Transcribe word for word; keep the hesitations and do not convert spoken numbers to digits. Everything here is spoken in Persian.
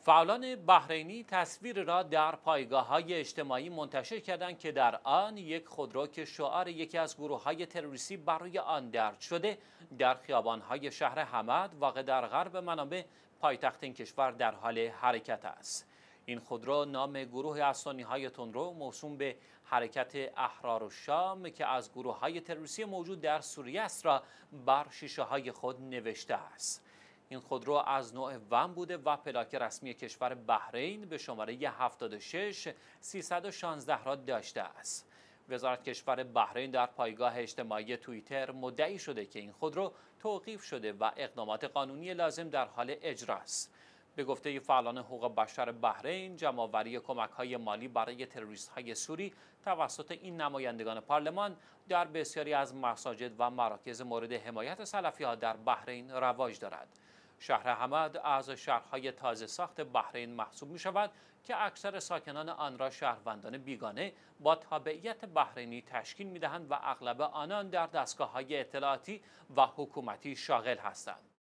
فعالان بحرینی تصویر را در پایگاه‌های اجتماعی منتشر کردند که در آن یک خودرو که شعار یکی از گروه‌های تروریستی برای آن درج شده در خیابان‌های شهر حمد واقع در غرب منابع پایتخت این کشور در حال حرکت است. این خودرو نام گروه از سنی‌های تندرو موسوم به حرکت احرار الشام که از گروه‌های تروریستی موجود در سوریه است را بر شیشه‌های خود نوشته است. این خودرو از نوع ون بوده و پلاک رسمی کشور بحرین به شماره هفتاد و شش سیصد و شانزده را داشته است. وزارت کشور بحرین در پایگاه اجتماعی توییتر مدعی شده که این خودرو توقیف شده و اقدامات قانونی لازم در حال اجراست. به گفته فعالان حقوق بشر بحرین، جمع‌آوری کمک‌های مالی برای تروریست‌های سوری توسط این نمایندگان پارلمان در بسیاری از مساجد و مراکز مورد حمایت سلفی‌ها در بحرین رواج دارد. شهر حمد از شهرهای تازه ساخت بحرین محسوب می شود که اکثر ساکنان آن را شهروندان بیگانه با تابعیت بحرینی تشکیل می دهند و اغلب آنان در دستگاه‌های اطلاعاتی و حکومتی شاغل هستند.